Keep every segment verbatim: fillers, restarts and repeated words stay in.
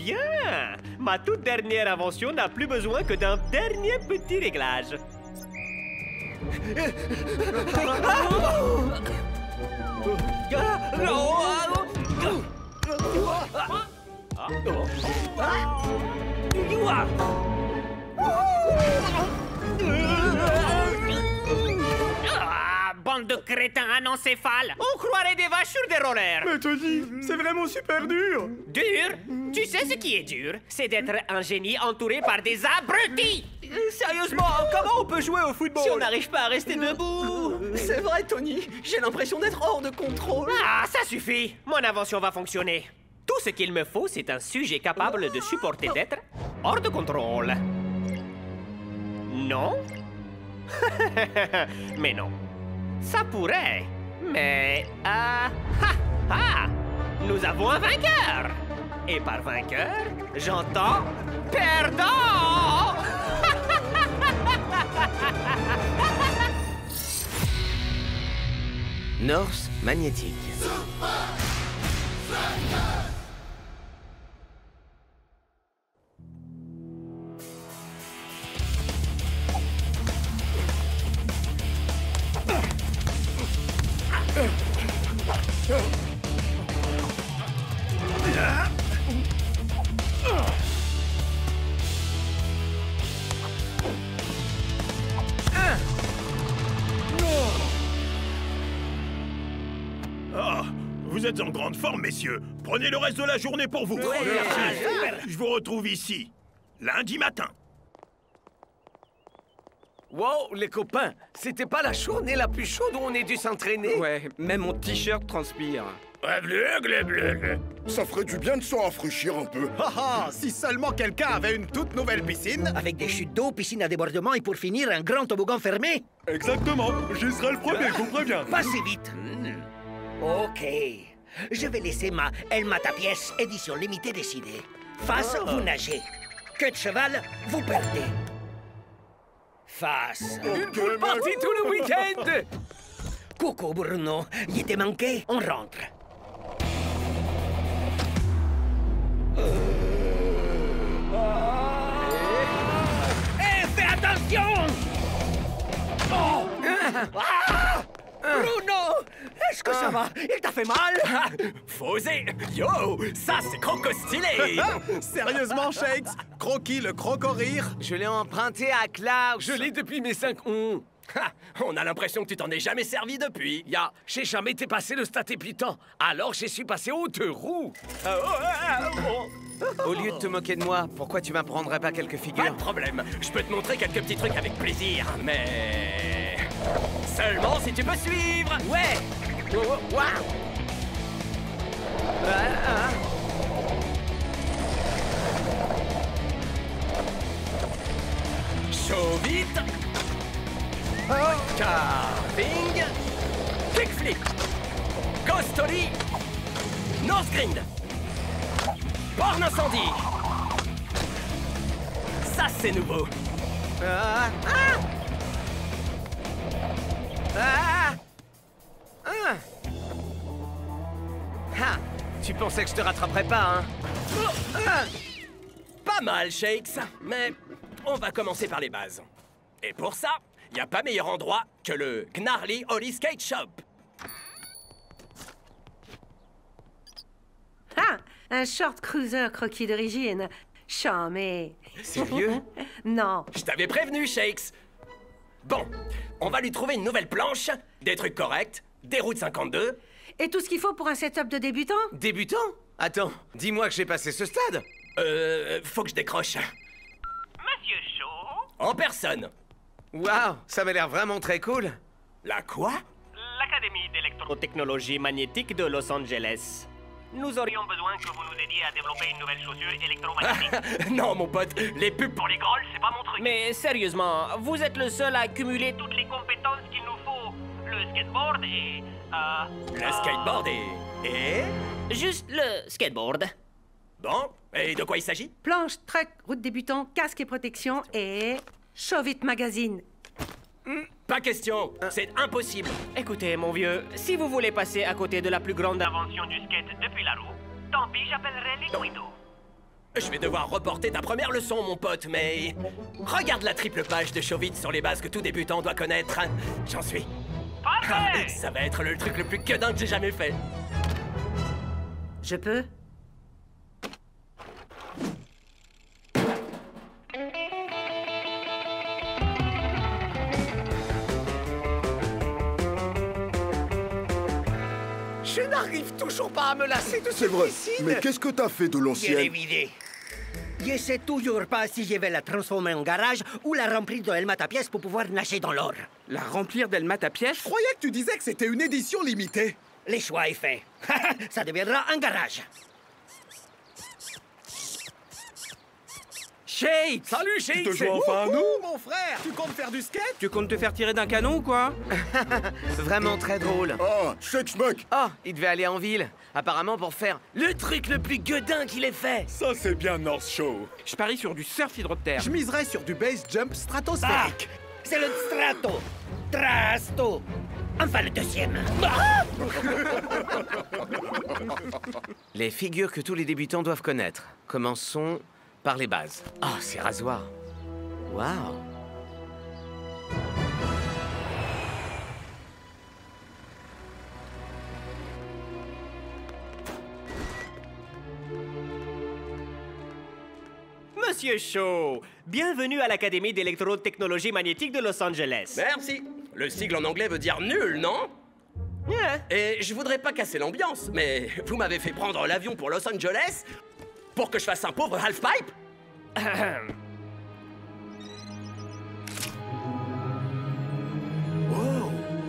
bien! Ma toute dernière invention n'a plus besoin que d'un dernier petit réglage. Ah, bande de crétins anencéphales! On croirait des vaches sur des rollers! Mais Tony, c'est vraiment super dur! Dur? Tu sais ce qui est dur? C'est d'être un génie entouré par des abrutis! Sérieusement, comment on peut jouer au football Si on n'arrive pas à rester debout! C'est vrai, Tony, j'ai l'impression d'être hors de contrôle. Ah, ça suffit! Mon invention va fonctionner. Tout ce qu'il me faut, c'est un sujet capable de supporter d'être hors de contrôle. Non? Mais non. Ça pourrait. Mais... Ah! Ah! Ah! Nous avons un vainqueur! Et par vainqueur, j'entends perdant! Norse magnétique. Ah, vous êtes en grande forme, messieurs. Prenez le reste de la journée pour vous. Ouais, Merci. Je vous retrouve ici, lundi matin. Wow, les copains, c'était pas la journée la plus chaude où on ait dû s'entraîner? Ouais, même mon t-shirt transpire. Ça ferait du bien de se rafraîchir un peu. Ah ah, si seulement quelqu'un avait une toute nouvelle piscine. Avec des chutes d'eau, piscine à débordement et pour finir, un grand toboggan fermé. Exactement, j'y serai le premier, je vous préviens. Pas si vite. Ok. Je vais laisser ma Elle m'a ta pièce, édition limitée décidée. Face, vous nagez. Queue de cheval, vous perdez. Face. Une poule party tout le week-end! Coucou Bruno, il était manqué, on rentre. Eh, fais attention! Oh! Ah! Bruno! Est-ce que ça va? Il t'a fait mal? Fosé! Yo! Ça, c'est croco-stylé! Sérieusement, Shakes, Croquis le croco-rire. Je l'ai emprunté à Klaus. Je l'ai depuis mes cinq ans. Ha! On a l'impression que tu t'en es jamais servi depuis. Ya, j'ai jamais été passé le stat épitant. Alors, je suis passé aux deux roues. Ah, oh, ah, oh. Au lieu de te moquer de moi, pourquoi tu m'apprendrais pas quelques figures? Pas de problème, je peux te montrer quelques petits trucs avec plaisir, mais... seulement si tu peux suivre. Ouais! Oh, oh, wow. Ah, ah. Chaud vite. Carving. Kickflip. Ghostoli. Nose grind. Borne incendie. Ça, c'est nouveau. Ah, ah. Ah. Ah. Ah. Tu pensais que je te rattraperais pas, hein? Ah. Pas mal, Shakes, mais on va commencer par les bases. Et pour ça, il n'y a pas meilleur endroit que le Gnarly Holly Skate Shop. Ah! Un short cruiser croquis d'origine. Charmé. Sérieux? Non. Je t'avais prévenu, Shakes. Bon, on va lui trouver une nouvelle planche, des trucs corrects, des routes cinquante-deux. Et tout ce qu'il faut pour un setup de débutant? Débutant? Attends, dis-moi que j'ai passé ce stade. Euh, faut que je décroche. Monsieur Shaw? En personne. Waouh, ça m'a l'air vraiment très cool. La quoi? L'Académie d'électrotechnologie magnétique de Los Angeles. Nous aurions besoin que vous nous aidiez à développer une nouvelle chaussure électromagnétique. Non, mon pote, les pubs pour les grolls, c'est pas mon truc. Mais sérieusement, vous êtes le seul à accumuler toutes les compétences qu'il nous faut. Le skateboard et... Euh, Le skateboard et... Et... Juste le skateboard. Bon, et de quoi il s'agit? Planche, truck, route débutant, casque et protection et... Chauvet Magazine. Pas question, c'est impossible. Écoutez, mon vieux, si vous voulez passer à côté de la plus grande invention du skate depuis la roue, tant pis, j'appellerai les Guido. Je vais devoir reporter ta première leçon, mon pote, mais... Regarde la triple page de Chauvite sur les bases que tout débutant doit connaître. J'en suis. Ah, ça va être le truc le plus quedin que j'ai jamais fait. Je peux? Je n'arrive toujours pas à me lasser de ce C'est vrai. piscine. Mais qu'est-ce que t'as fait de Je l'ai l'ancienne? vidé. Je sais toujours pas si je vais la transformer en garage ou la remplir de Elma ta pièce pour pouvoir nager dans l'or. La remplir d'Elma ta pièce? Je croyais que tu disais que c'était une édition limitée. Le choix est fait. Ça deviendra un garage. Shake! Salut, Shake. Tu te joues enfin à nous? Ouh, mon frère, tu comptes faire du skate? Tu comptes te faire tirer d'un canon ou quoi? Vraiment très drôle. Ah, Shakes mec. Oh, il devait aller en ville. Apparemment pour faire Le truc le plus gueudin qu'il ait fait. Ça, c'est bien North Show. Je parie sur du surf hydroptère. Je miserais sur du base jump stratosphérique. C'est le strato. Trasto. Enfin le deuxième. Les figures que tous les débutants doivent connaître. Commençons par les bases. Oh, ces rasoirs. Waouh. Monsieur Shaw, bienvenue à l'Académie d'électrotechnologie magnétique de Los Angeles. Merci. Le sigle en anglais veut dire nul, non? Yeah. Et je voudrais pas casser l'ambiance, mais vous m'avez fait prendre l'avion pour Los Angeles pour que je fasse un pauvre half-pipe? Oh.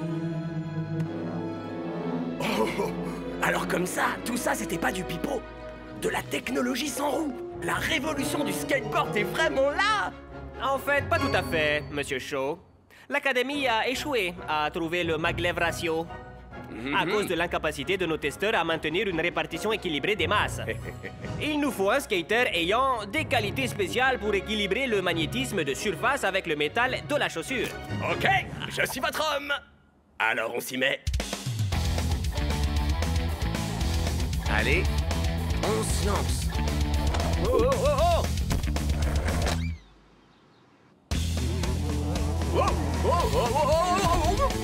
Oh. Alors comme ça, tout ça c'était pas du pipeau. De la technologie sans roue. La révolution du skateboard est vraiment là. En fait, pas tout à fait, Monsieur Shaw. L'Académie a échoué à trouver le maglev ratio à cause de l'incapacité de nos testeurs à maintenir une répartition équilibrée des masses. Il nous faut un skater ayant des qualités spéciales pour équilibrer le magnétisme de surface avec le métal de la chaussure. Ok, je suis votre homme. Alors on s'y met. Allez, on se lance. Oh, oh, oh, oh! Oh, oh, oh, oh, oh, oh.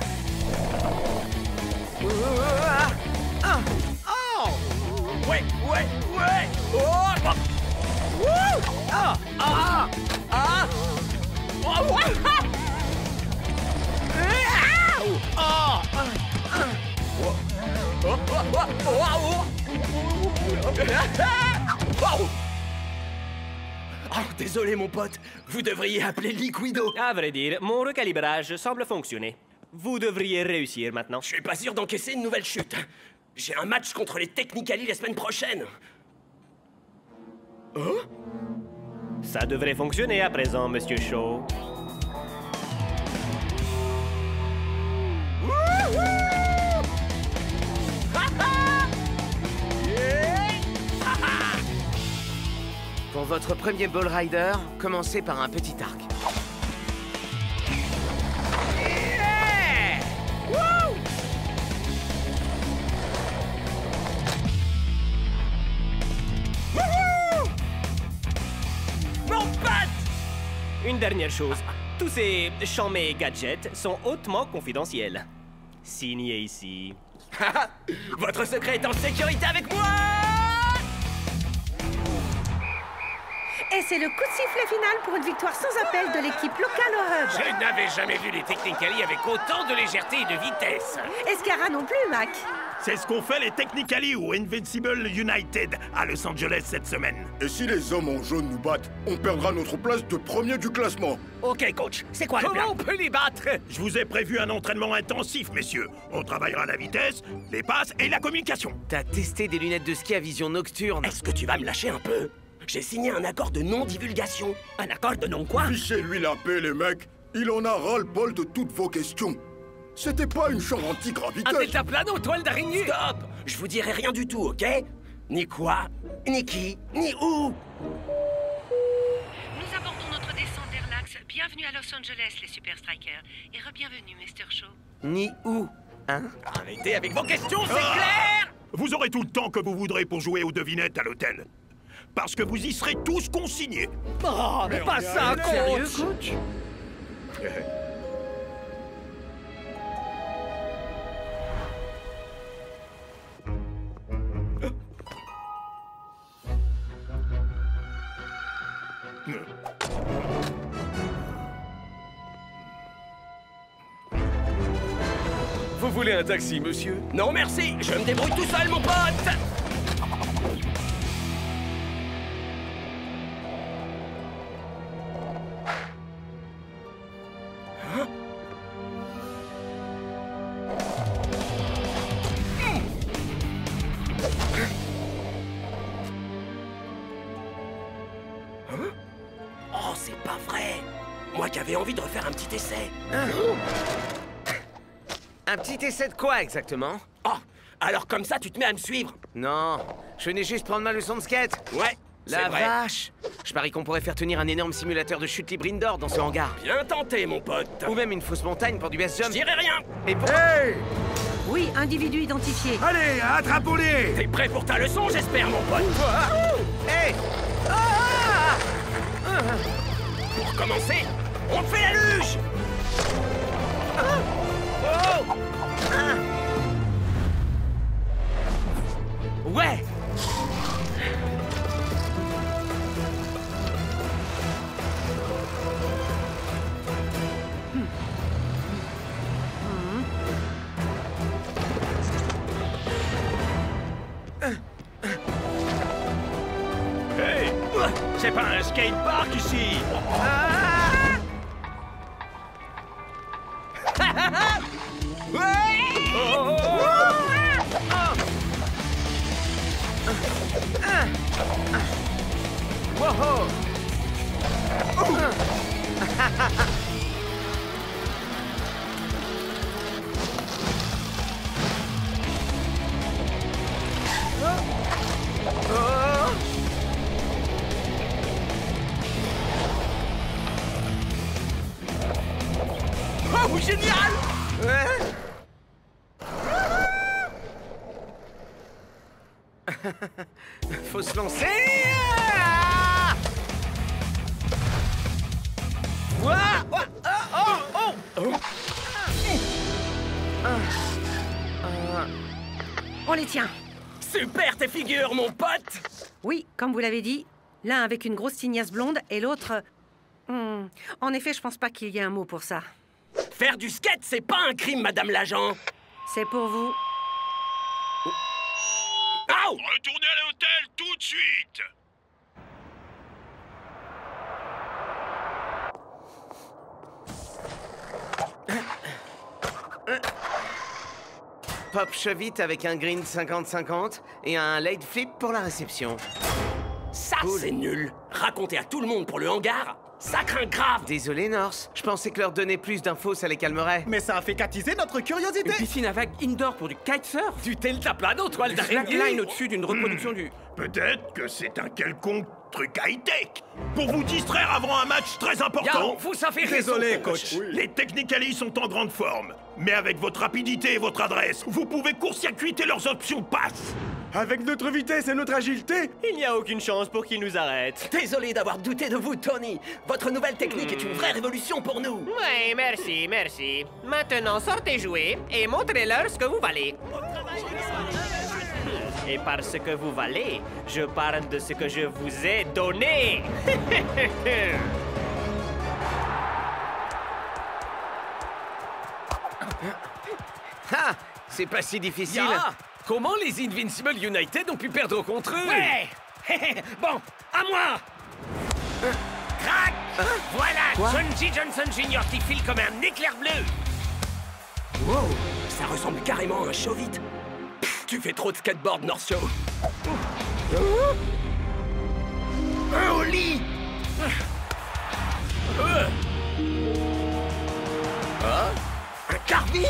Ah, ah, oh. Ouais, ouais, ouais. Oh, oh. Wouh. Ah, ah, ah. Oh, ouais. Ah. Ah. Oh, oh, oh, oh, oh. Oh, désolé mon pote, vous devriez appeler Liquido. À vrai dire, mon recalibrage semble fonctionner. Vous devriez réussir maintenant. Je suis pas sûr d'encaisser une nouvelle chute. J'ai un match contre les Technicali la semaine prochaine. Oh? Ça devrait fonctionner à présent, Monsieur Shaw. Pour votre premier ball rider, commencez par un petit arc. Yeah. Wouh. Wouhou. Mon pote! Une dernière chose. Tous ces chamés gadgets sont hautement confidentiels. Signé ici. Votre secret est en sécurité avec moi! Et c'est le coup de sifflet final pour une victoire sans appel de l'équipe locale au hub. Je n'avais jamais vu les Technicali avec autant de légèreté et de vitesse. Escara non plus, Mac. C'est ce qu'ont fait les Technicali ou Invincible United à Los Angeles cette semaine. Et si les hommes en jaune nous battent, on perdra notre place de premier du classement. Ok, coach. C'est quoi le Comment plan? on peut les battre? Je vous ai prévu un entraînement intensif, messieurs. On travaillera la vitesse, les passes et la communication. T'as testé des lunettes de ski à vision nocturne? Est-ce que tu vas me lâcher un peu? J'ai signé un accord de non-divulgation. Un accord de non quoi? Fichez-lui la paix, les mecs. Il en a ras-le-bol de toutes vos questions. C'était pas une chambre Un anti-graviteuse. deltaplane aux toiles d'araignée. Stop! Je vous dirai rien du tout, ok? Ni quoi, ni qui, ni où. Nous abordons notre descente vers l'axe. Bienvenue à Los Angeles, les Super Strikers. Et re-bienvenue, mister Shaw. Ni où, hein? Arrêtez avec vos questions, c'est Ah! clair! Vous aurez tout le temps que vous voudrez pour jouer aux devinettes à l'hôtel. parce que vous y serez tous consignés. Oh, mais pas ça, coach. coach? Vous voulez un taxi, monsieur? Non, merci. Je me débrouille tout seul, mon pote. Oh, c'est pas vrai. Moi qui avais envie de refaire un petit essai. Un petit essai de quoi, exactement? Oh, alors comme ça, tu te mets à me suivre. Non, je venais juste prendre ma leçon de skate. Ouais, La c'est vrai. vache! Je parie qu'on pourrait faire tenir un énorme simulateur de chute libre indoor dans ce hangar. Bien tenté, mon pote. Ou même une fausse montagne pour du best Je jump. dirais rien. Et pour... Hey! Oui, individu identifié. Allez, attrapons-les! T'es prêt pour ta leçon, j'espère, mon pote. Hey! Pour commencer, on fait la luge. Ouais! Hey! C'est pas un skatepark ici! Wow! Oh, génial! Faut se lancer! Ah! Ouah! Ouah! Ah! Oh! Oh! On les tient. Super tes figures, mon pote. Oui, comme vous l'avez dit, l'un avec une grosse tignasse blonde et l'autre... Hmm. En effet, je pense pas qu'il y ait un mot pour ça. Faire du skate, c'est pas un crime, madame l'agent. C'est pour vous. Au! Retournez à l'hôtel tout de suite! Pop chevite avec un green cinquante cinquante et un late flip pour la réception. Ça, c'est nul. Raconter à tout le monde pour le hangar, ça craint grave. Désolé, Norse. Je pensais que leur donner plus d'infos, ça les calmerait. Mais ça a fait qu'attiser notre curiosité! Une piscine à vagues indoor pour du kitesurf. Du deltaplano, toile d'araignée. Slackline au-dessus d'une reproduction du... Peut-être que c'est un quelconque truc high-tech pour vous distraire avant un match très important. Yo, vous savez Désolé, raison, coach. Les Technically sont en grande forme. Mais avec votre rapidité et votre adresse, vous pouvez court-circuiter leurs options passe. Avec notre vitesse et notre agilité, Il n'y a aucune chance pour qu'ils nous arrêtent. Désolé d'avoir douté de vous, Tony. Votre nouvelle technique est une vraie révolution pour nous. Oui, merci, merci. Maintenant, sortez jouer et montrez-leur ce que vous valez. Et parce que vous valez, je parle de ce que je vous ai donné. Ah! C'est pas si difficile. Ya! Comment les Invincible United ont pu perdre contre eux? Ouais. Bon, à moi. Crac. Voilà, Sonji Johnson Junior qui file comme un éclair bleu. Wow, ça ressemble carrément à un show-vite. Tu fais trop de skateboard, North Show. Un au lit. Un carving.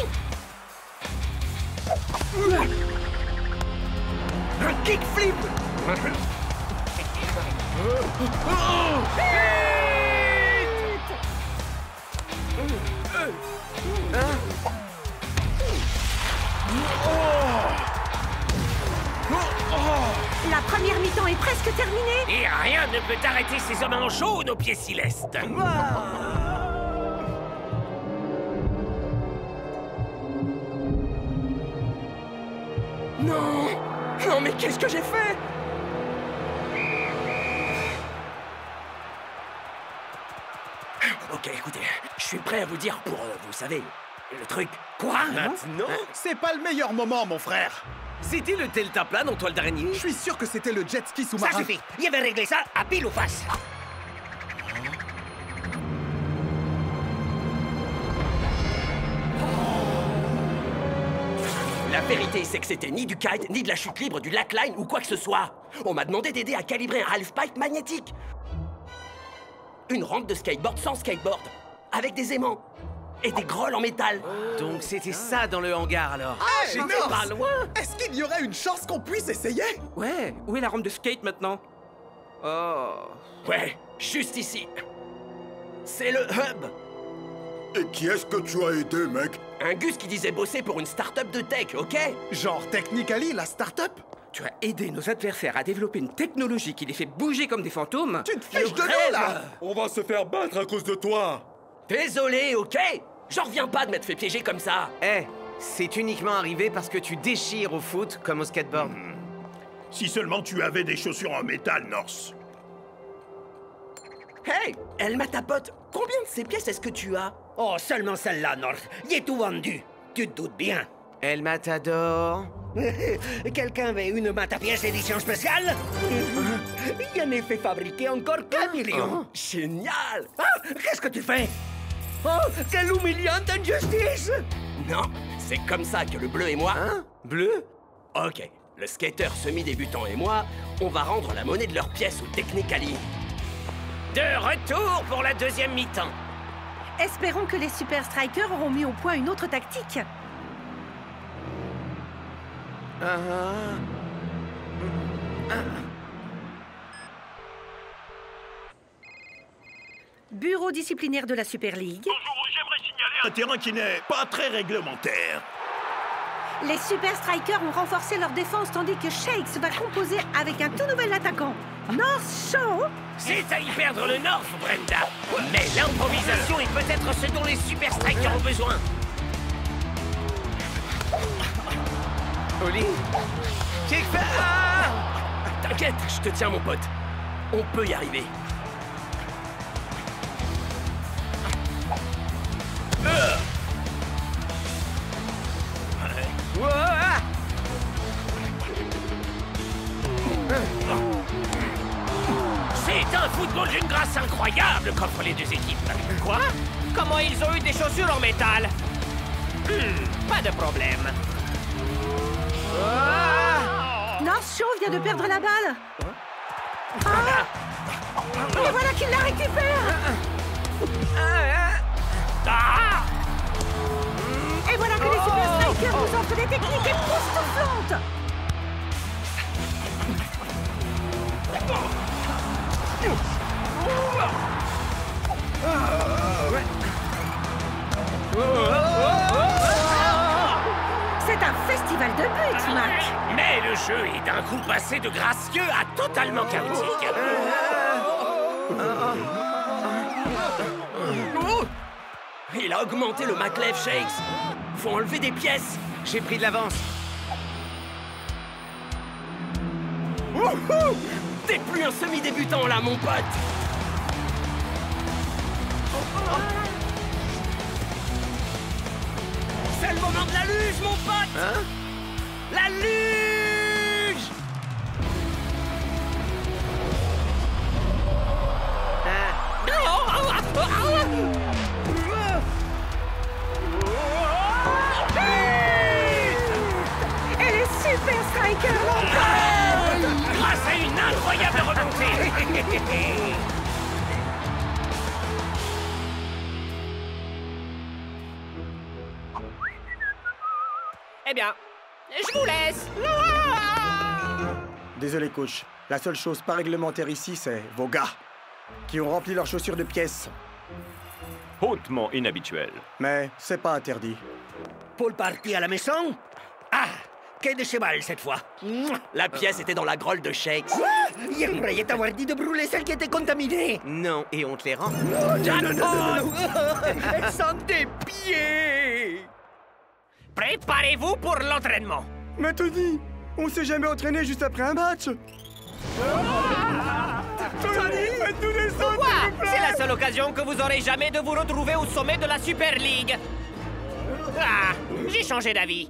Un kickflip. La première mi-temps est presque presque terminé. Et rien ne peut arrêter ces hommes en jaune aux pieds célestes. Non! Non, mais qu'est-ce que j'ai fait? Ok, écoutez, je suis prêt à vous dire pour, euh, vous savez, le truc. Quoi? Maintenant? C'est pas le meilleur moment, mon frère. C'était le deltaplane en toile d'araignée? Je suis sûr que c'était le jet ski Ça sous-marin. suffit. Il avait réglé ça à pile ou face. La vérité, c'est que c'était ni du kite, ni de la chute libre, du lackline ou quoi que ce soit. On m'a demandé d'aider à calibrer un half-pipe magnétique. Une rampe de skateboard sans skateboard, avec des aimants et des grolles en métal. Donc c'était ça dans le hangar alors. Ah, j'étais North, pas loin. Est-ce qu'il y aurait une chance qu'on puisse essayer? Ouais, où est la rampe de skate maintenant? Oh... Ouais, juste ici. C'est le hub. Et qui est-ce que tu as aidé, mec? Un gus qui disait bosser pour une start-up de tech, ok? Genre Technically, la start-up? Tu as aidé nos adversaires à développer une technologie qui les fait bouger comme des fantômes? Tu te fiches de rêve. nous, là! On va se faire battre à cause de toi. Désolé, ok? J'en reviens pas de m'être fait piéger comme ça. Eh, c'est uniquement arrivé parce que tu déchires au foot comme au skateboard. Si seulement tu avais des chaussures en métal, North. Hey, elle m'a ta pote. Combien de ces pièces est-ce que tu as? Oh, seulement celle-là, North. Il est tout vendu. Tu te doutes bien. Elle t'adore. Quelqu'un avait une matapièce édition spéciale? Il en est fait fabriquer encore qu'un million. Génial! Ah, qu'est-ce que tu fais? Oh, quelle humiliante injustice! Non, c'est comme ça que le bleu et moi... Hein? Bleu? Ok, le skater semi-débutant et moi, on va rendre la monnaie de leurs pièces au Technically. De retour pour la deuxième mi-temps. Espérons que les Super Strikers auront mis au point une autre tactique. Ah. Ah. Bureau disciplinaire de la Super League. Bonjour, j'aimerais signaler un terrain qui n'est pas très réglementaire. Les Super Strikers ont renforcé leur défense tandis que Shakes va composer avec un tout nouvel attaquant, North Shaw. C'est à y perdre le North, Brenda. Mais l'improvisation est peut-être ce dont les Super Strikers ont besoin. Oli? Kick ah! T'inquiète, je te tiens, mon pote. On peut y arriver. Euh. Ouah! C'est un football d'une grâce incroyable qu'offrent les deux équipes. Quoi? Comment ils ont eu des chaussures en métal? Hmm, pas de problème. North Shaw vient de perdre la balle. Ah! Et voilà qu'il la récupère. Ah! Et voilà que les Super Strikers nous offrent des techniques époustouflantes. C'est un festival de buts, Mac. Mais le jeu est d'un coup passé de gracieux à totalement chaotique. Oh! Il a augmenté le Maclev Shakes. Faut enlever des pièces. J'ai pris de l'avance. Wouhou! T'es plus un semi-débutant là, mon pote. C'est le moment de la luge, mon pote. Hein? La luge! Et les Super Strikers l'emportent. Grâce à une incroyable remontée. Eh bien, je vous laisse. Désolé, coach. La seule chose pas réglementaire ici, c'est vos gars, qui ont rempli leurs chaussures de pièces. Hautement inhabituel. Mais c'est pas interdit. Pour le party à la maison? Ah, quai de cheval cette fois. La pièce était dans la grolle de Shakes. Ah, il croyait t'avoir dit de brûler celle qui était contaminée. Non, et on te les rend. Non, non, non, non, non, non. Elle sent des pieds. Préparez-vous pour l'entraînement. Mais Tony, on s'est jamais entraîné juste après un match. Tony, faites-nous descendre. Pourquoi? C'est la seule occasion que vous aurez jamais de vous retrouver au sommet de la Super League. Ah, j'ai changé d'avis.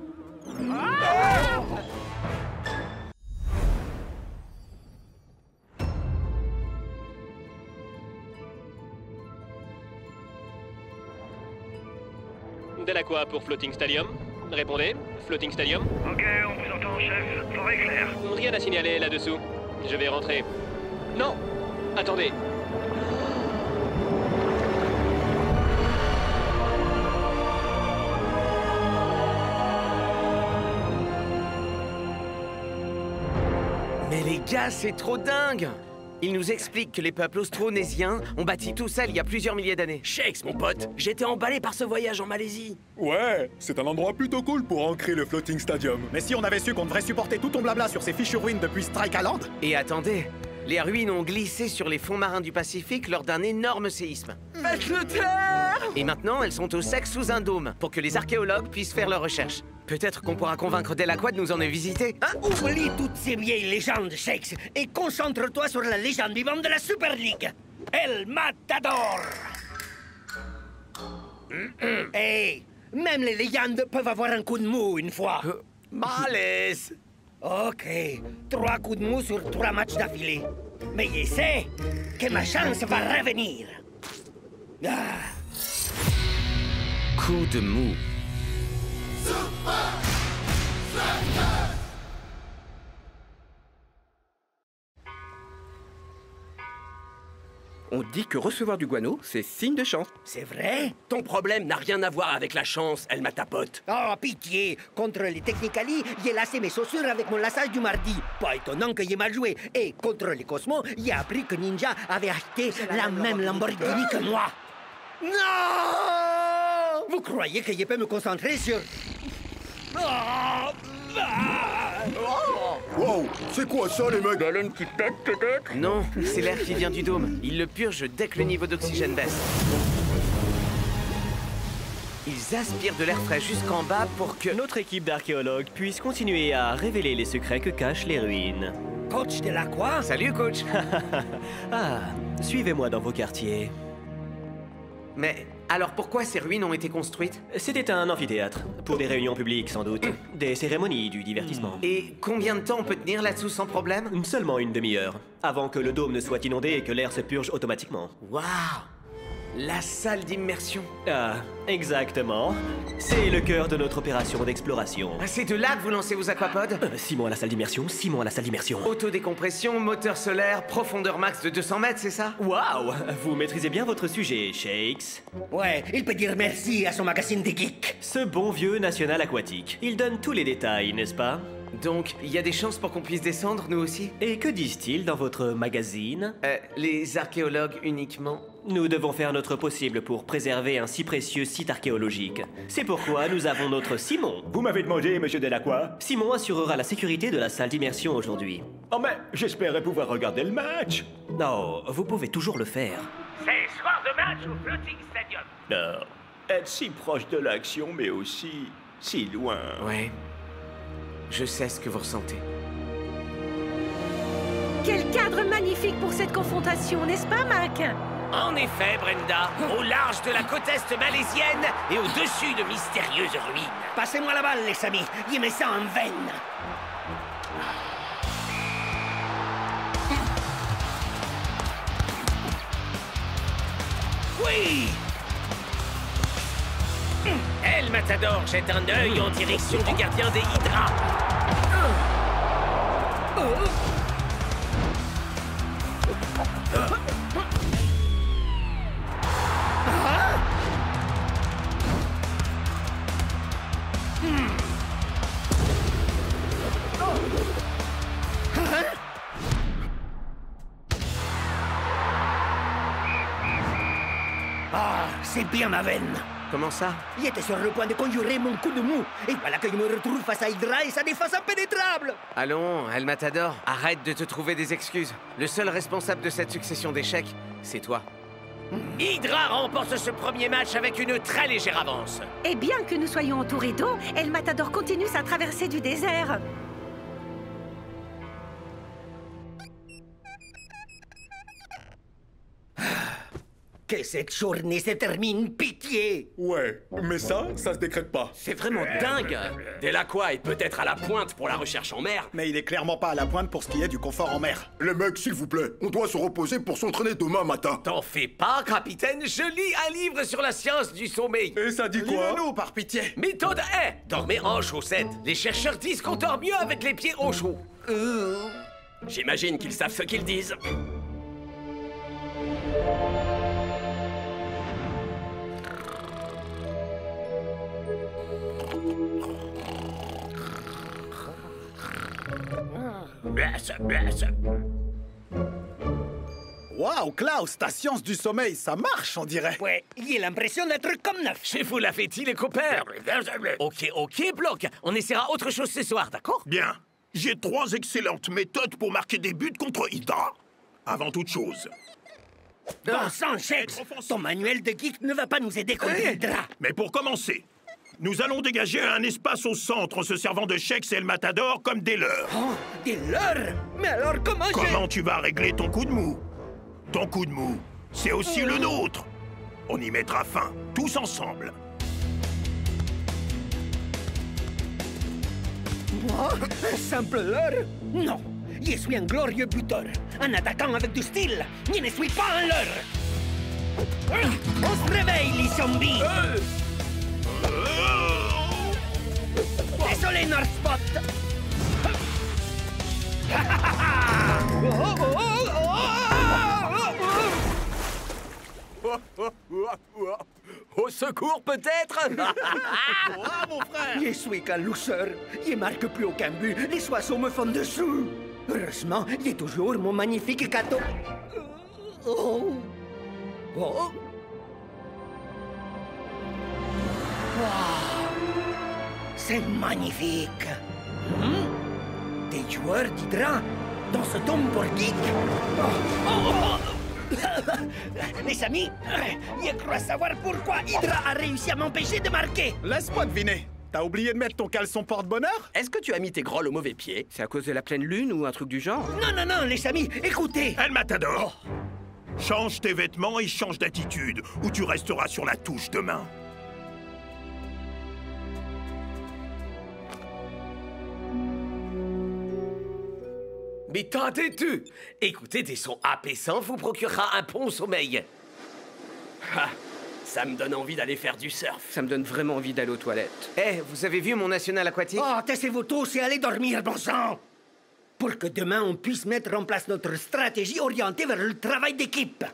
Delacroix pour Floating Stadium. Répondez, Floating Stadium. Ok, on vous entend, chef. Forêt claire. Rien à signaler là-dessous. Je vais rentrer. Non! Attendez. Mais les gars, c'est trop dingue! Il nous explique que les peuples austronésiens ont bâti tout ça il y a plusieurs milliers d'années. Shakes, mon pote, j'étais emballé par ce voyage en Malaisie. Ouais, c'est un endroit plutôt cool pour ancrer le Floating Stadium. Mais si on avait su qu'on devrait supporter tout ton blabla sur ces fichues ruines depuis Strike Island. Et attendez, les ruines ont glissé sur les fonds marins du Pacifique lors d'un énorme séisme. Faites-le taire! Et maintenant, elles sont au sec sous un dôme pour que les archéologues puissent faire leurs recherches. Peut-être qu'on pourra convaincre Delacroix de nous emmener visiter. Hein? Oublie toutes ces vieilles légendes, Shakes, et concentre-toi sur la légende vivante de la Super League. El Matador. Hey, même les légendes peuvent avoir un coup de mou une fois. Euh, malaise. Ok, trois coups de mou sur trois matchs d'affilée. Mais je sais que ma chance va revenir. Ah. Coup de mou. On dit que recevoir du guano, c'est signe de chance. C'est vrai? Ton problème n'a rien à voir avec la chance, elle m'a tapote. Oh, pitié! Contre les Technicali, j'ai lassé mes chaussures avec mon lassage du mardi. Pas étonnant que j'ai mal joué. Et contre les Cosmos, j'ai appris que Ninja avait acheté la même Lamborghini que moi. Non! Vous croyez que je peux me concentrer sur... Wow, c'est quoi ça, les mecs? Baleine qui pète, peut-être? Non, c'est l'air qui vient du dôme. Il le purge dès que le niveau d'oxygène baisse. Ils aspirent de l'air frais jusqu'en bas pour que... Notre équipe d'archéologues puisse continuer à révéler les secrets que cachent les ruines. Coach Delacroix? Salut, coach. Ah, suivez-moi dans vos quartiers. Mais alors pourquoi ces ruines ont été construites? C'était un amphithéâtre, pour des réunions publiques sans doute, des cérémonies, du divertissement. Et combien de temps on peut tenir là-dessous sans problème? Seulement une demi-heure, avant que le dôme ne soit inondé et que l'air se purge automatiquement. Waouh! La salle d'immersion. Ah, exactement. C'est le cœur de notre opération d'exploration. Ah, c'est de là que vous lancez vos aquapods? euh, Simon à la salle d'immersion, Simon à la salle d'immersion. Autodécompression, moteur solaire, profondeur max de deux cents mètres, c'est ça? Waouh! Vous maîtrisez bien votre sujet, Shakes. Ouais, il peut dire merci à son magazine des geeks. Ce bon vieux National Aquatique. Il donne tous les détails, n'est-ce pas? Donc, il y a des chances pour qu'on puisse descendre, nous aussi? Et que disent-ils dans votre magazine? Euh, les archéologues uniquement. Nous devons faire notre possible pour préserver un si précieux site archéologique. C'est pourquoi nous avons notre Simon. Vous m'avez demandé, monsieur Delacroix? Simon assurera la sécurité de la salle d'immersion aujourd'hui. Oh, mais j'espérais pouvoir regarder le match. Non, vous pouvez toujours le faire. C'est soir de match au Floating Stadium. Non, être si proche de l'action, mais aussi si loin. Ouais. Je sais ce que vous ressentez. Quel cadre magnifique pour cette confrontation, n'est-ce pas, Mac? En effet, Brenda, au large de la côte est malaisienne et au-dessus de mystérieuses ruines. Passez-moi la balle, les amis. Il met ça en veine. Oui! El Matador jette un œil en direction du gardien des Hydras. Ah, c'est bien ma veine. Comment ça? Il était sur le point de conjurer mon coup de mou. Et voilà que je me retrouve face à Hydra et sa défense impénétrable. Allons, El Matador, arrête de te trouver des excuses. Le seul responsable de cette succession d'échecs, c'est toi. Hydra remporte ce premier match avec une très légère avance. Et bien que nous soyons entourés d'eau, El Matador continue sa traversée du désert. Que cette journée se termine, pitié! Ouais, mais ça, ça se décrète pas. C'est vraiment dingue. Delacroix est peut-être à la pointe pour la recherche en mer. Mais il est clairement pas à la pointe pour ce qui est du confort en mer. Les mecs, s'il vous plaît, on doit se reposer pour s'entraîner demain matin. T'en fais pas, capitaine, je lis un livre sur la science du sommeil. Et ça dit quoi? Lis-le-nous, par pitié. Méthode un, dormez en chaussettes. Les chercheurs disent qu'on dort mieux avec les pieds au chaud. Euh... J'imagine qu'ils savent ce qu'ils disent. Waouh, Klaus, ta science du sommeil, ça marche, on dirait. Ouais, j'ai l'impression d'être comme neuf. Chez vous la fait-il, les copains? Ok, ok, Bloc. On essaiera autre chose ce soir, d'accord? Bien. J'ai trois excellentes méthodes pour marquer des buts contre Hydra. Avant toute chose. Bon sang, Shex, ton manuel de geek ne va pas nous aider contre Hydra. Mais pour commencer, nous allons dégager un espace au centre en se servant de Shex et El Matador comme des leurs. Oh, des leurs? Mais alors comment je... Comment tu vas régler ton coup de mou? Ton coup de mou, c'est aussi le nôtre. On y mettra fin, tous ensemble. Moi, un simple leurre? Non, je suis un glorieux buteur, un attaquant avec du style. Je ne suis pas un leurre. On se réveille, les zombies. Désolé, Northspot. Au secours, peut-être? Oh, mon frère! Je suis qu'un loser. Je marque plus aucun but. Les oiseaux me font dessous. Heureusement, j'ai toujours mon magnifique cadeau. Oh. Oh. Wow. C'est magnifique. Hmm? Des joueurs d'Hydra dans ce dôme pour geek. Oh. Oh. Oh. Les amis, je crois savoir pourquoi Hydra a réussi à m'empêcher de marquer. Laisse-moi deviner. T'as oublié de mettre ton caleçon porte-bonheur? Est-ce que tu as mis tes grolles au mauvais pied? C'est à cause de la pleine lune ou un truc du genre? Non, non, non, les amis, écoutez. El Matador, oh. Change tes vêtements et change d'attitude, ou tu resteras sur la touche demain. Mais tentez-tu! Écouter des sons apaisants vous procurera un bon sommeil. Ha! Ça me donne envie d'aller faire du surf. Ça me donne vraiment envie d'aller aux toilettes. Eh, hey, vous avez vu mon national aquatique? Oh, taisez-vous tous et allez dormir, bon sang! Pour que demain on puisse mettre en place notre stratégie orientée vers le travail d'équipe.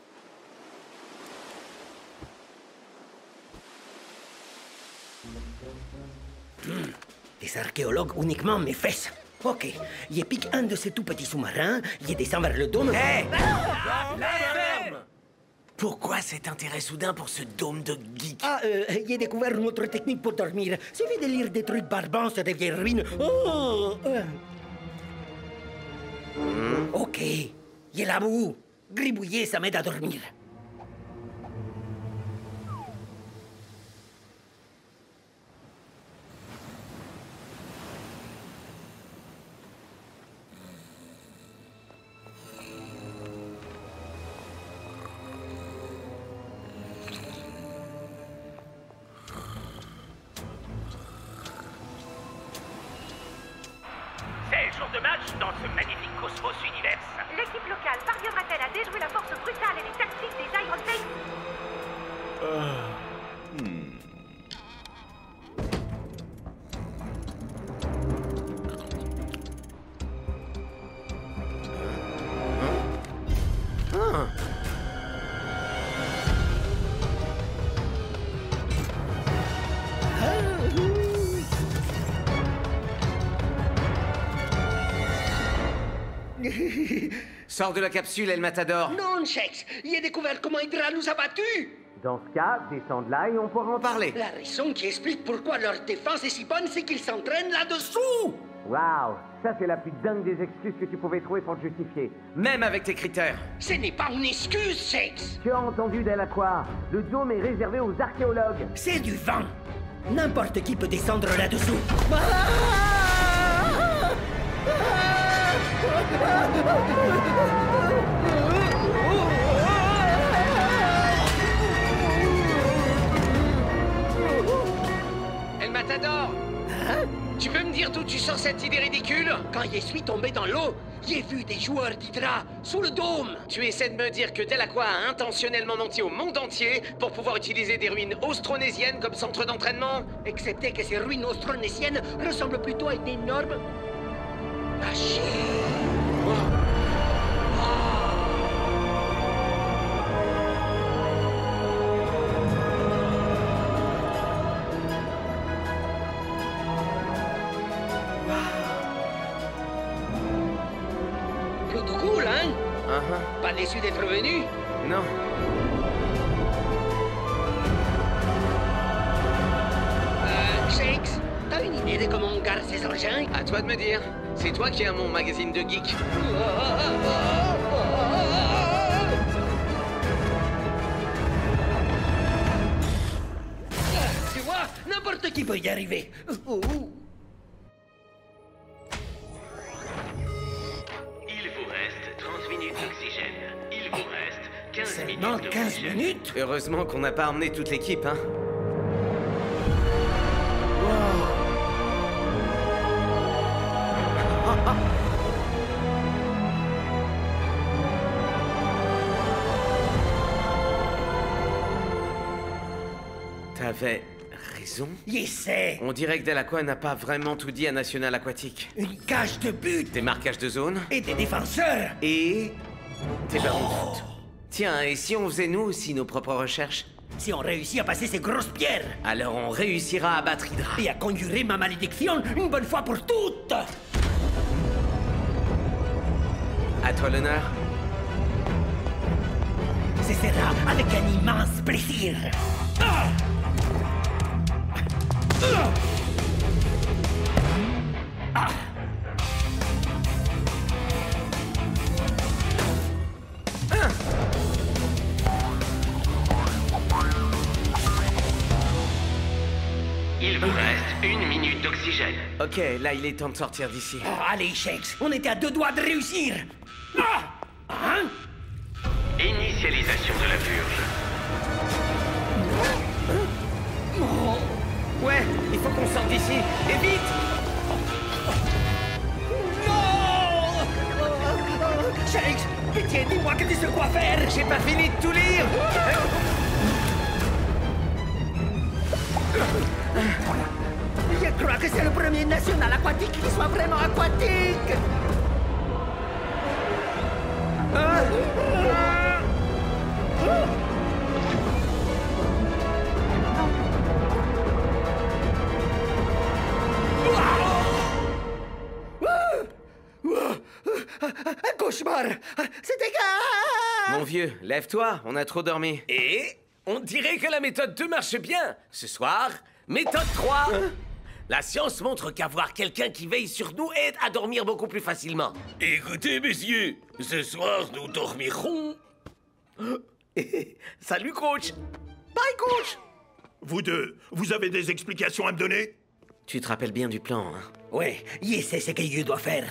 Hmm. Des archéologues uniquement mes fesses. Ok, je pique un de ces tout petits sous-marins, je descends vers le dôme... Hé! Hey! Pourquoi cet intérêt soudain pour ce dôme de geek? Ah, euh, j'ai découvert une autre technique pour dormir. Suffit de lire des trucs barbants sur des vieilles ruines. Oh! Euh. Mm. Ok, j'ai la boue. Gribouiller, ça m'aide à dormir. De match dans ce magnifique cosmos univers. L'équipe locale parviendra-t-elle à déjouer la force brutale et les tactiques des Iron Face? Euh... Hmm. Ah. Sors de la capsule, El Matador. Non, Shex, j'ai découvert comment Hydra nous a battus. Dans ce cas, descends de là et on pourra en parler. La raison qui explique pourquoi leur défense est si bonne, c'est qu'ils s'entraînent là-dessous. Waouh, ça c'est la plus dingue des excuses que tu pouvais trouver pour te justifier. Même avec tes critères. Ce n'est pas une excuse, Shakes. Tu as entendu, Delacroix. Le dôme est réservé aux archéologues. C'est du vent. N'importe qui peut descendre là-dessous. El Matador! Hein? Tu peux me dire d'où tu sors cette idée ridicule? Quand je suis tombé dans l'eau, j'ai vu des joueurs d'Hydra sous le dôme. Tu essaies de me dire que Delacroix a intentionnellement menti au monde entier pour pouvoir utiliser des ruines austronésiennes comme centre d'entraînement? Excepté que ces ruines austronésiennes ressemblent plutôt à une énorme machine. Oh. Plutôt cool, hein? Uh-huh. Pas déçu d'être venu? Non. Euh, Shakes, t'as une idée de comment on garde ces engins? À toi de me dire. C'est toi qui as mon magazine de geek. Tu vois, n'importe qui peut y arriver. Oh. Il vous reste trente minutes d'oxygène. Il vous reste quinze minutes Seulement d'oxygène. quinze minutes? Heureusement qu'on n'a pas emmené toute l'équipe, hein. T'avais raison. Yes. On dirait que Delacroix n'a pas vraiment tout dit à National Aquatique. Une cage de but. Des marquages de zone. Et des défenseurs. Et des ballons de foot. Tiens, et si on faisait nous aussi nos propres recherches? Si on réussit à passer ces grosses pierres. Alors on réussira à battre Hydra. Et à conjurer ma malédiction une bonne fois pour toutes. À toi l'honneur. Ce sera avec un immense plaisir. Ah! Ah! Il vous reste une minute d'oxygène. Ok, là il est temps de sortir d'ici. Oh, allez, Shakes, on était à deux doigts de réussir. Ah! Hein? Initialisation de la purge. Ouais, il faut qu'on sorte d'ici. Et vite! Non! Shakes, pitié, dis-moi que tu sais quoi faire. J'ai pas fini de tout lire. Je crois que c'est le premier national aquatique qui soit vraiment aquatique. Ah! Un cauchemar! C'était gars! Mon vieux, lève-toi, on a trop dormi. Et on dirait que la méthode deux marche bien. Ce soir, méthode trois. La science montre qu'avoir quelqu'un qui veille sur nous aide à dormir beaucoup plus facilement. Écoutez, messieurs, ce soir, nous dormirons... Salut, coach. Bye, coach. Vous deux, vous avez des explications à me donner? Tu te rappelles bien du plan, hein? Ouais, il sait ce qu'il doit faire.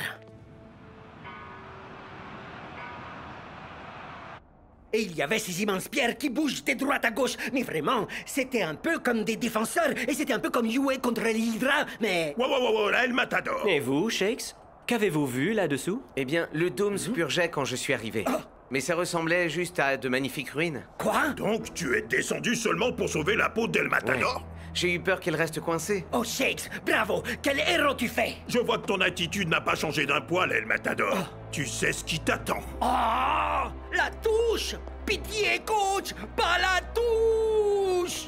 Et il y avait ces immenses pierres qui bougent de droite à gauche. Mais vraiment, c'était un peu comme des défenseurs. Et c'était un peu comme jouer contre l'Hydra, mais... Wow, wow, wow, là, El Matador. Et vous, Shakes? Qu'avez-vous vu là-dessous? Eh bien, le dôme se purgeait quand je suis arrivé. Oh. Mais ça ressemblait juste à de magnifiques ruines. Quoi? Donc, tu es descendu seulement pour sauver la peau d'El Matador? Ouais. J'ai eu peur qu'elle reste coincée. Oh, Shakes, bravo! Quel héros tu fais! Je vois que ton attitude n'a pas changé d'un poil, El Matador. Oh. Tu sais ce qui t'attend. Oh! La touche! Pitié, coach! Pas la touche!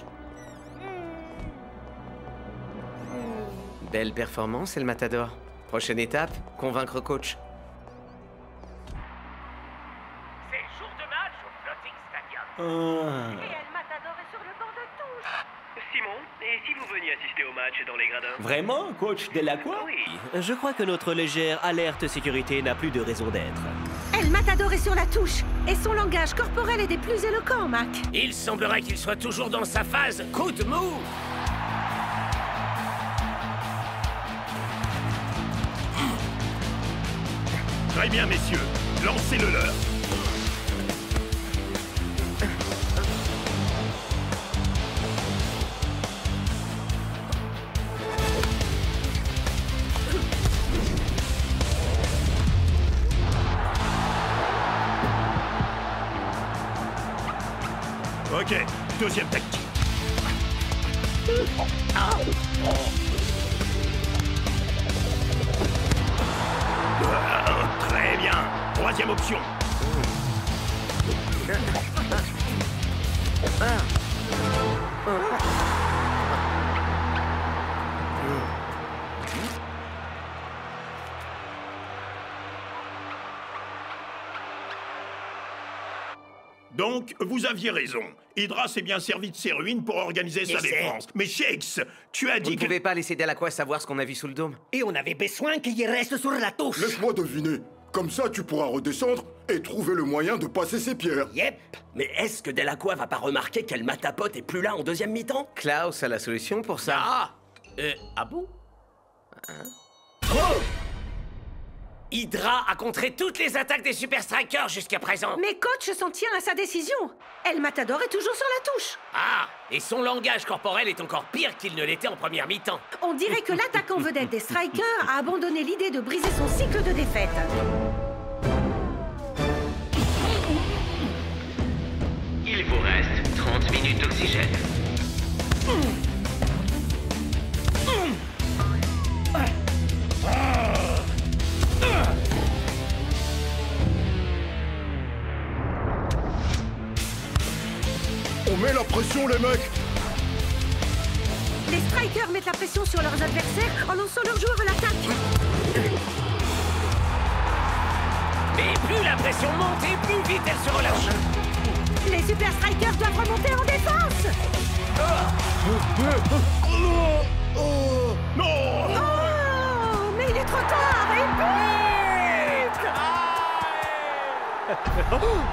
Belle performance, El Matador. Prochaine étape, convaincre coach. C'est jour de match au Floating Stadium. Ah. Et El Matador match dans les gradins. Vraiment, coach Delacroix? Oui. Je crois que notre légère alerte sécurité n'a plus de raison d'être. El Matador est sur la touche, et son langage corporel est des plus éloquents, Mac. Il semblerait qu'il soit toujours dans sa phase coup de mou. Très bien, messieurs. Lancez-le leur. Ok, deuxième tactique. Ah, très bien. Troisième option. Donc, vous aviez raison. Hydra s'est bien servi de ses ruines pour organiser sa défense. Mais Shakes, tu as dit Vous ne que... pouvez pas laisser Delacroix savoir ce qu'on a vu sous le dôme. Et on avait besoin qu'il reste sur la touche. Laisse-moi deviner. Comme ça, tu pourras redescendre et trouver le moyen de passer ces pierres. Yep. Mais est-ce que Delacroix va pas remarquer qu'elle Matapote est plus là en deuxième mi-temps? Klaus a la solution pour ça. Ah euh, Ah bon Hein? Oh Hydra a contré toutes les attaques des Super Strikers jusqu'à présent. Mais coach s'en tient à sa décision. El Matador est toujours sur la touche. Ah, et son langage corporel est encore pire qu'il ne l'était en première mi-temps. On dirait que l'attaquant vedette des Strikers a abandonné l'idée de briser son cycle de défaite. Il vous reste trente minutes d'oxygène. On met la pression, les mecs. Les Strikers mettent la pression sur leurs adversaires en lançant leurs joueurs à l'attaque. Mais plus la pression monte et plus vite elle se relâche. Les Super Strikers doivent remonter en défense. Oh, non. Oh, mais il est trop tard. Et vite.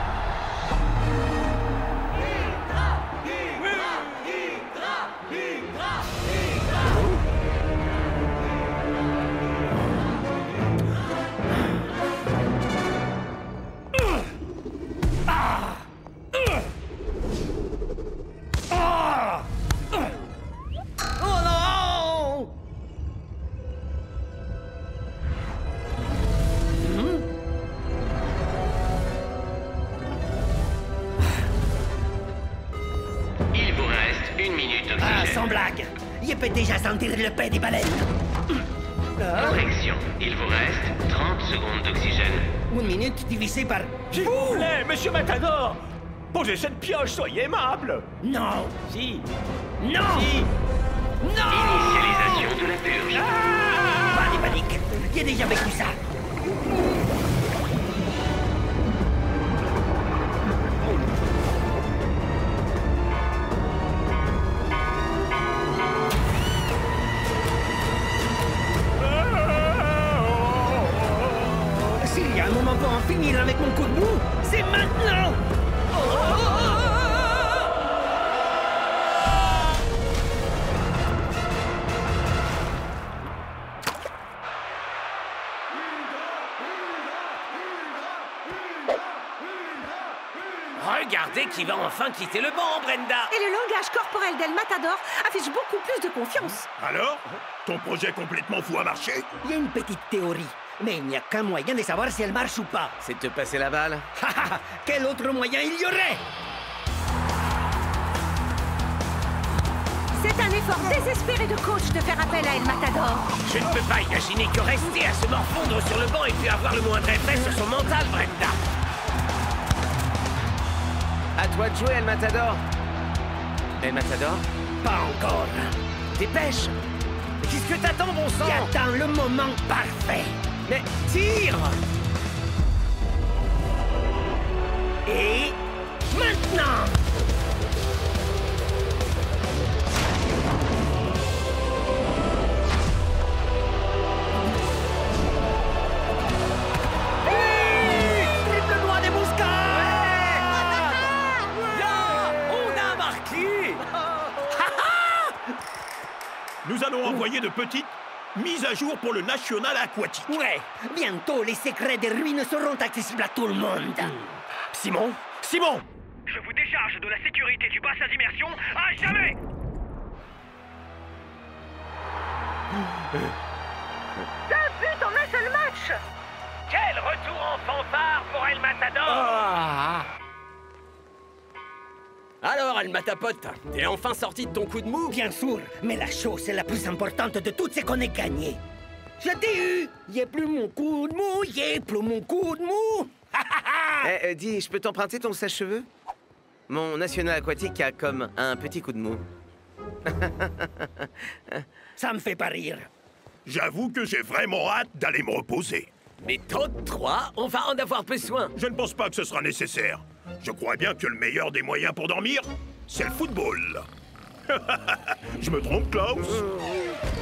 Sans blague, il peut déjà sentir le paix des baleines. Correction, il vous reste trente secondes d'oxygène. Une minute divisée par... S'il vous plaît, monsieur Matador, posez cette pioche, soyez aimable. Non. Si. Non. Si. Non. Initialisation de la purge. Ah, pas de panique, j'ai déjà vécu ça. S'il y a un moment pour en finir avec mon coup de boue, c'est maintenant. Regardez qui va enfin quitter le banc, Brenda. Et le langage corporel d'El Matador affiche beaucoup plus de confiance. Alors, ton projet complètement fou a marché? Il y a une petite théorie, mais il n'y a qu'un moyen de savoir si elle marche ou pas. C'est de te passer la balle. Quel autre moyen il y aurait? C'est un effort désespéré de coach de faire appel à El Matador. Je ne peux pas imaginer que rester à se morfondre sur le banc et puis avoir le moindre effet sur son mental, Brenda. À toi de jouer, El Matador. El Matador? Pas encore. Dépêche. Qu'est-ce que t'attends, bon sang? J'attends le moment parfait. Mais tire! Et maintenant! envoyer de petites mises à jour pour le National Aquatique. Ouais, bientôt les secrets des ruines seront accessibles à tout le monde. Simon Simon Je vous décharge de la sécurité du bassin d'immersion à jamais. Deux buts en un seul match. Quel retour en fanfare pour El Matador. Ah. Alors, El Matapote, t'es enfin sorti de ton coup de mou? Bien sûr, mais la chose la plus importante de toutes, c'est qu'on est gagné. Je t'ai eu. Y'a plus mon coup de mou, y'a plus mon coup de mou. Eh, euh, dis, je peux t'emprunter ton sèche-cheveux? Mon National Aquatique a comme un petit coup de mou. Ça me fait pas rire. J'avoue que j'ai vraiment hâte d'aller me reposer. Mais toutes trois, on va en avoir besoin. Je ne pense pas que ce sera nécessaire. Je crois bien que le meilleur des moyens pour dormir, c'est le football. Je me trompe, Klaus?